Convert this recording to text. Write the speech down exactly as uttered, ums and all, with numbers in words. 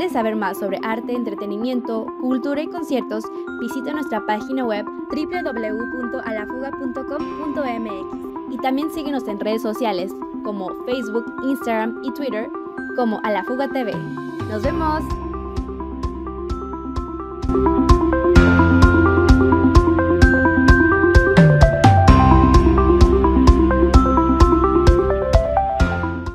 quieres saber más sobre arte, entretenimiento, cultura y conciertos, visita nuestra página web doble u doble u doble u punto a la fuga punto com punto m x y también síguenos en redes sociales como Facebook, Instagram y Twitter como A La Fuga T V. ¡Nos vemos!